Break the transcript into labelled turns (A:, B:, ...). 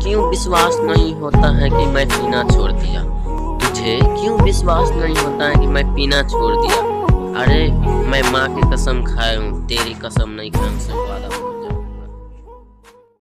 A: क्यों विश्वास नहीं होता है कि मैं पीना छोड़ दिया? तुझे क्यों विश्वास नहीं होता है कि मैं पीना छोड़ दिया? अरे मैं माँ की कसम खाया हूँ, तेरी कसम नहीं खाऊं, से वादा।